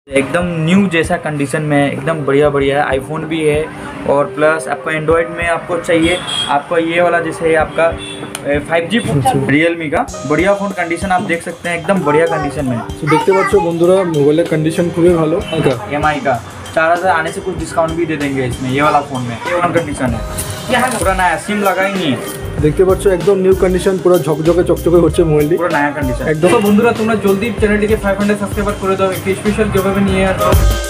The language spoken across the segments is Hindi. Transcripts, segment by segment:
एकदम न्यू जैसा कंडीशन में एकदम बढ़िया बढ़िया है। आईफोन भी है और प्लस आपको एंड्रॉयड में आपको चाहिए आपको ये वाला जैसे आपका 5G रियलमी का बढ़िया फोन कंडीशन आप देख सकते हैं एकदम बढ़िया कंडीशन में। तो देखते पाচ্ছ বন্ধুরা মোবাইলের कंडीशन খুবই ভালো। EMI का 4000 आने से कुछ डिस्काउंट भी दे देंगे इसमें। ये वाला फोन में ये वाला कंडीशन है पूरा नया सिम लगा ही नहीं है। দেখতে পাচ্ছ একদম নিউ কন্ডিশন পুরো ঝকঝকে চকচকে হচ্ছে মোবাইলটি পুরো নয়া কন্ডিশন একদম। তো বন্ধুরা তোমরা জলদি চ্যানেলটিকে 500 সাবস্ক্রাইবার করে দাও একটি স্পেশাল গিভঅ্যাওয়ে নিয়ে আসো।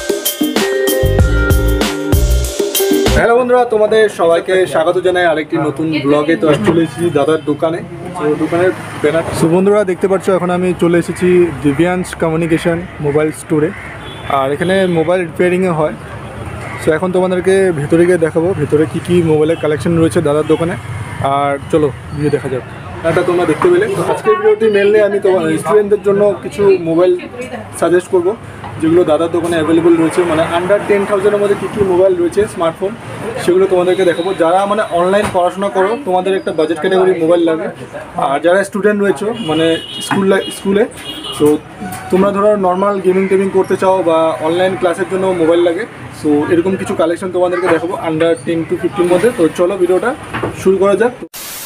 হ্যালো বন্ধুরা তোমাদের সবাইকে স্বাগত জানাই আরেকটি নতুন ব্লগে। তো চলে এসেছি দাদার দোকানে। তো দোকানের ব্যানার সো বন্ধুরা দেখতে পাচ্ছ এখন আমি চলে এসেছি দিব্যাংশ কমিউনিকেশন মোবাইল স্টোরে। আর এখানে মোবাইল রিপেয়ারিংয়ে হয়। সো এখন তোমাদেরকে ভেতরে গিয়ে দেখাবো ভেতরে কী কী মোবাইলের কালেকশন রয়েছে দাদার দোকানে। আর চলো গিয়ে দেখা যাক। এটা তোমরা দেখতে পেলে। তো আজকের ভিডিওটি মেনলি আমি তোমার স্টুডেন্টদের জন্য কিছু মোবাইল সাজেস্ট করব যেগুলো দাদার দোকানে অ্যাভেলেবল রয়েছে, মানে আন্ডার 10,000-এর মধ্যে কী কী মোবাইল রয়েছে স্মার্টফোন সেগুলো তোমাদেরকে দেখাবো। যারা মানে অনলাইন পড়াশোনা করো তোমাদের একটা বাজেট ক্যাটাগরি মোবাইল লাগে, আর যারা স্টুডেন্ট রয়েছে মানে স্কুলে তো তোমরা ধরো নর্মাল গেমিং টেমিং করতে চাও বা অনলাইন ক্লাসের জন্য মোবাইল লাগে। সো এরকম কিছু কালেকশন তোমাদেরকে দেখাবো আন্ডার 10 to 15 মধ্যে। তো চলো ভিডিওটা শুরু করা যাক।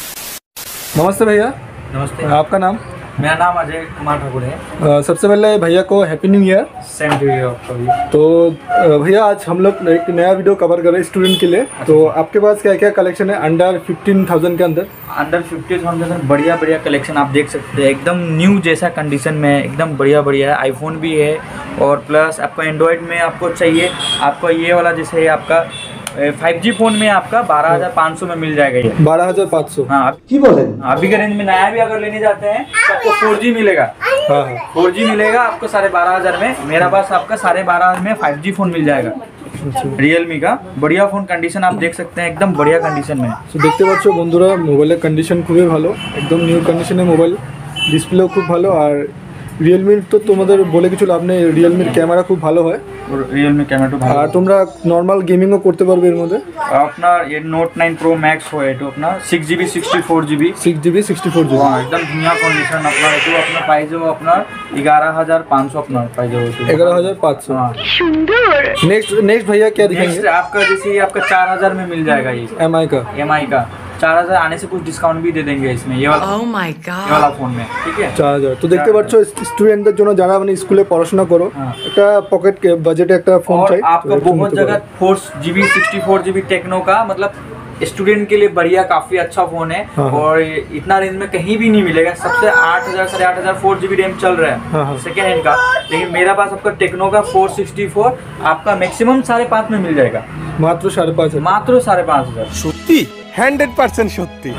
नमस्ते भैया। नमस्ते। आपका नाम? मेरा नाम अजय कुमार ठाकुर है। सबसे पहले भैया को happy new year. Same to you आपको भी। तो भैया आज हम लोग एक नया वीडियो कवर कर रहे हैं स्टूडेंट के लिए। तो आपके पास क्या क्या कलेक्शन है अंडर 15,000 के अंदर? अंडर 50,000 बढ़िया बढ़िया कलेक्शन आप देख सकते हैं एकदम न्यू जैसा कंडीशन में एकदम बढ़िया बढ़िया है। आईफोन भी है और प्लस आपको एंड्रॉयड में आपको चाहिए आपको ये वाला जैसे आपका 5G फोन में आपका 12,500 में मिल जाएगा ये 12,500। हाँ अभी के रेंज में नया भी अगर लेने जाते हैं तो आपको 4G मिलेगा। हाँ 4G मिलेगा आपको 12,500 में। मेरा पास आपका 12,500 में 5G फोन मिल जाएगा रियलमी का बढ़िया फोन कंडीशन आप देख सकते हैं एकदम बढ़िया कंडीशन में। तो देखते পাচ্ছ বন্ধুরা মোবাইলের কন্ডিশন খুবই ভালো একদম নিউ কন্ডিশনের মোবাইল, ডিসপ্লেও খুব ভালো। আর রিয়েলমির তো তোমাদের বলে কিছু লাভ নেই, রিয়েলমির ক্যামেরা খুব ভালো হয়। रियलमी कैमरा तो আর তোমরা নর্মাল গেমিংও করতে পারবে এর মধ্যে। अपना ये Note 9 Pro Max हो है तो अपना 6GB 64GB 6GB 64GB एकदम दुनिया कंडीशन अपना तो अपना प्राइस हो अपना 11,500 अपना प्राइस हो 11,500। सुंदर। नेक्स्ट भैया क्या दिखाएंगे? नेक्स्ट आपका जैसे आपका 4,000 में मिल जाएगा ये MI का 4,000 आने से कुछ डिस्काउंट भी दे देंगे इसमें ये वाला Oh my God। ये वाला फोन में ठीक है 4,000। তো দেখতে পাচ্ছ স্টুডেন্টদের জন্য যারা মানে স্কুলে পড়াশোনা করো একটা পকেট বাজেটে একটা ফোন और চাই। आपका बहुत जगह 4GB 64GB टेक्नो का मतलब स्टूडेंट के लिए बढ़िया काफी अच्छा फोन है। और इतना रेंज में कहीं भी नहीं मिलेगा। सबसे 8,000 8,500 4GB रैम चल रहा है सेकेंड हैंड का, लेकिन मेरा पास आपका टेक्नो का 464 आपका मैक्सिमम 5,500 में मिल जाएगा। মাত্র 5,500 मात्र 5,500 সত্যি 100% সত্যি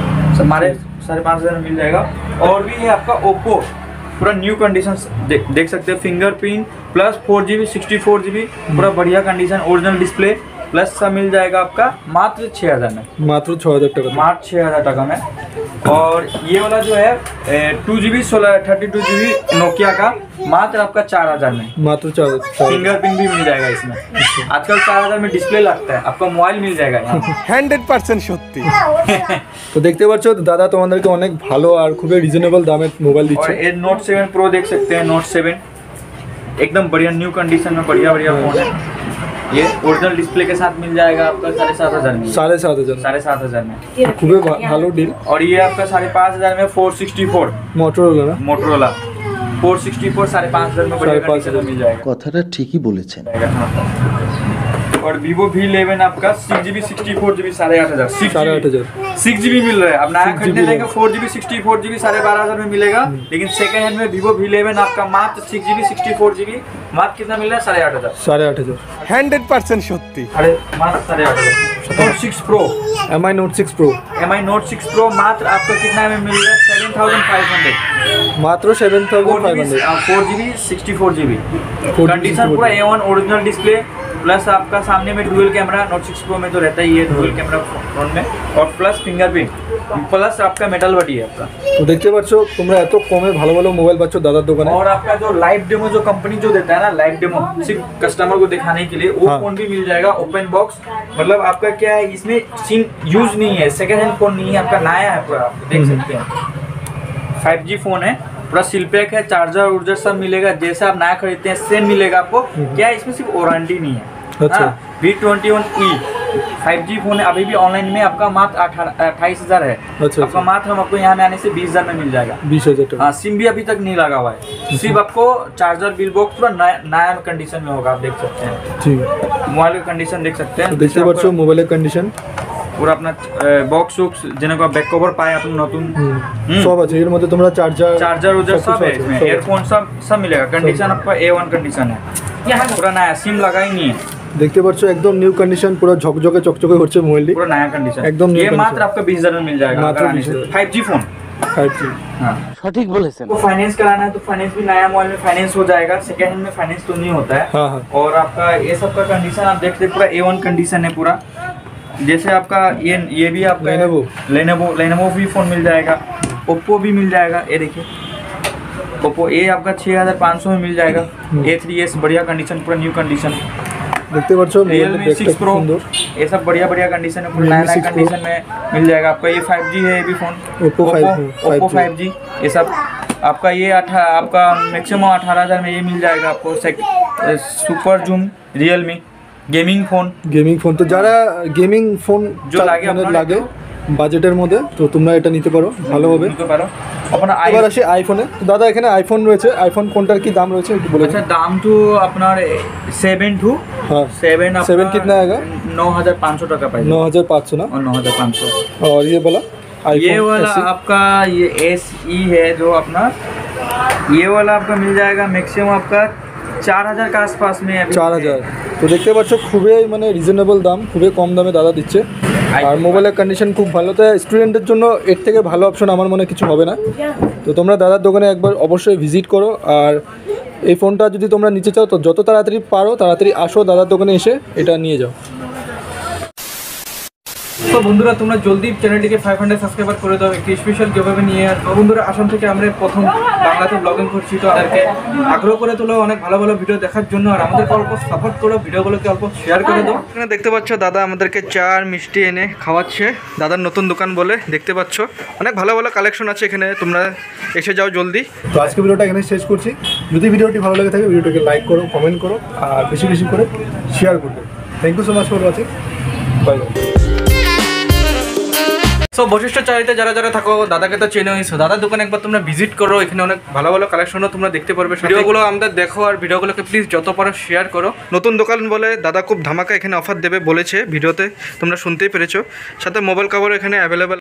हमारे 5,500 में मिल जाएगा। और भी है आपका ओप्पो पूरा न्यू कंडीशन देख सकते हैं फिंगरप्रिंट प्लस 4GB 64GB पूरा बढ़िया कंडीशन ओरिजिनल डिस्प्ले प्लस सब मिल जाएगा आपका मात्र 6,000 में। মাত্র 6,000 টাকা। मात्र 6,000 टका में। और ये वाला जो है 2GB 32GB नोकिया का मात्र आपका 4,000 में। মাত্র 4,000। फिंगरप्रिंट भी मिल जाएगा इसमें। आजकल 4,000 में डिस्प्ले लगता है आपका मोबाइल मिल जाएगा यहाँ। 100% সত্যি তো দেখতে পাচ্ছ দাদা তোমাদেরকে অনেক ভালো আর খুবই রিজনেবল দামে মোবাইল और দিচ্ছে। ये Note 7 Pro देख सकते हैं Note 7 एकदम बढ़िया न्यू कंडीशन में बढ़िया बढ़िया फोन है। ये ओरिजिनल डिस्प्ले के साथ मिल जाएगा आपका 7,500 में। 7,500 7,500 में খুবই ভালো ডিল। और ये आपका 5,500 में 464 মোটরোলা না मोटरोला 464 5,500 में बढ़िया कंडीशन में मिल जाएगा। কথাটা ঠিকই বলেছেন। और Vivo V11 आपका 6GB 64GB 8,500 8,500 6GB मिल रहा है। अब नया खरीदने जाएंगे 4GB 64GB 12,500 में मिलेगा, लेकिन सेकंड हैंड में Vivo V11 आपका मात्र 6GB 64GB मात्र कितना मिल रहा है 8,500 8,500 100% সত্যি अरे मात्र 8,500। Note 6 Pro MI Note 6 Pro MI Note 6 Pro मात्र आपको कितना में मिल रहा है 7,500 মাত্র 7,500 4GB 64GB कंडीशन पूरा A1 ओरिजिनल डिस्प्ले प्लस आपका सामने में डुअल कैमरा Note 6 Pro में तो रहता ही है डुअल कैमरा फ्रंट में और प्लस फिंगरप्रिंट प्लस आपका मेटल बॉडी है आपका। তো দেখতে পাচ্ছ তোমরা এত কমে ভালো ভালো মোবাইল পাচ্ছ দাদার দোকানে। और आपका जो लाइव डेमो जो कंपनी जो देता है ना लाइव डेमो सिर्फ कस्टमर को दिखाने के लिए वो फोन भी मिल जाएगा ओपन बॉक्स। मतलब आपका क्या है इसमें सिम यूज नहीं है, सेकंड हैंड फोन नहीं है, आपका नया है पूरा आप देख सकते हैं। 5G फोन है पूरा सील पैक है, चार्जर उर्जर सब मिलेगा, जैसे आप नया खरीदते हैं सेम मिलेगा आपको। क्या है इसमें सिर्फ वारंटी नहीं है। अच्छा। V21e 5G फोन है, अभी भी ऑनलाइन में आपका मात्र 28,000 है। अच्छा, आपका मात्र हम आपको यहाँ में आने से 20,000 में मिल जाएगा। 20,000 हाँ, सिम भी अभी तक नहीं लगा हुआ है, सिर्फ आपको चार्जर बिल बॉक्स पूरा नया कंडीशन में होगा। आप देख सकते हैं, ठीक मोबाइल का कंडीशन देख सकते हैं। দেখতে পাচ্ছ মোবাইলের কন্ডিশন पूरा अपना बॉक्स उक्स যেন बैक कवर पाए अपन नतून সব আছে এর মধ্যে, তোমরা चार्जर उर्जर सब है इसमें, एयरफोन सब मिलेगा। कंडीशन आपका A1 कंडीशन है, पूरा नया, सिम लगा ही नहीं है। দেখতে পাচ্ছ একদম নিউ কন্ডিশন, পুরো ঝকঝকে চকচকে করছে মোবাইলটি, पूरा नया कंडीशन एकदम new ये condition। मात्र आपका 20,000 में मिल जाएगा। मात्र अगर आने से 20,000 5G फोन। 5G। हाँ, সঠিক বলেছেন। आपको फाइनेंस कराना है तो फाइनेंस भी नया मोबाइल में फाइनेंस हो जाएगा। सेकंड हैंड में फाइनेंस तो नहीं होता है। हाँ, हाँ। और आपका ये सब का कंडीशन आप देखते पूरा A1 कंडीशन है पूरा। जैसे आपका ये भी आपका लेनोवो भी फोन मिल जाएगा, ओप्पो भी मिल जाएगा। ये देखिए ओप्पो ये आपका 6,500 में मिल जाएगा। A3s बढ़िया कंडीशन, पूरा न्यू कंडीशन। দেখতে পাচ্ছ Realme 6 Pro ये सब बढ़िया कंडीशन है, पूरा नया कंडीशन में मिल जाएगा आपका। ये 5G है, ये भी फोन ओप्पो 5G। ये सब आपका ये आपका मैक्सिमम 18,000 में ये मिल जाएगा आपको। Super zoom Realme gaming phone তো যারা গেমিং ফোন जो लागे अपना লাগে বাজেটের মধ্যে, তো তোমরা এটা নিতে পারো, ভালো হবে। নিতে পারো अपना এবার আসি আইফোনে। তো দাদা এখানে আইফোন রয়েছে, আইফোন কোনটার কি দাম রয়েছে একটু বলে अच्छा दाम तो अपना 7 टू हाँ 7 कितना आएगा? 9,500 टका पाएगा। 9,500 ना, और 9,500 और ये वाला ये वाला SE? आपका ये SE है जो अपना, ये वाला आपका मिल जाएगा मैक्सिमम आपका 4,000 के आसपास में अभी। 4,000। তো দেখতে পাচ্ছ খুবই মানে রিজনেবল দাম, খুবই কম দামে দাদা দিচ্ছে। আর মোবাইলের কন্ডিশন খুব ভালো, তাই স্টুডেন্টদের জন্য এর থেকে ভালো অপশন আমার মনে কিছু হবে না। তো তোমরা দাদার দোকানে একবার অবশ্যই ভিজিট করো। আর এই ফোনটা যদি তোমরা নিতে চাও তো যত তাড়াতাড়ি পারো তাড়াতাড়ি আসো দাদার দোকানে, এসে এটা নিয়ে যাও। তো বন্ধুরা তোমরা জলদি চ্যানেলটিকে 500 সাবস্ক্রাইবার করে দাও, একটি স্পেশাল গিভঅ্যাওয়ে নিয়ে। আর তো বন্ধুরা আসাম থেকে আমরা প্রথম বাংলাতে ব্লগিং করছি, তো তাদেরকে আগ্রহ করে তোলো অনেক ভালো ভালো ভিডিও দেখার জন্য। আর আমাদেরকে অল্প সাপোর্ট করো, ভিডিওগুলোকে অল্প শেয়ার করে দাও। এখানে দেখতে পাচ্ছ দাদা আমাদেরকে চা আর মিষ্টি এনে খাওয়াচ্ছে। দাদার নতুন দোকান বলে দেখতে পাচ্ছ, অনেক ভালো ভালো কালেকশন আছে এখানে, তোমরা এসে যাও জলদি। তো আজকে ভিডিওটা এখানে শেষ করছি। যদি ভিডিওটি ভালো লেগে থাকে ভিডিওটাকে লাইক করো, কমেন্ট করো আর বেশি বেশি করে শেয়ার করবে। Thank you so much for watching, bye bye. সো বৈশিষ্ট্য চারিতে যারা যারা থাকো দাদাকে তো চেনো, দাদার দোকানে একবার তোমরা ভিজিট করো, এখানে অনেক ভালো ভালো কালেকশনও তোমরা দেখতে পারবে। ভিডিওগুলো আমাদের দেখো আর ভিডিওগুলোকে প্লিজ যত পারো শেয়ার করো। নতুন দোকান বলে দাদা খুব ধামাকা এখানে অফার দেবে বলেছে ভিডিওতে, তোমরা শুনতেই পেরেছো। সাথে মোবাইল কভারও এখানে অ্যাভেলেবেল।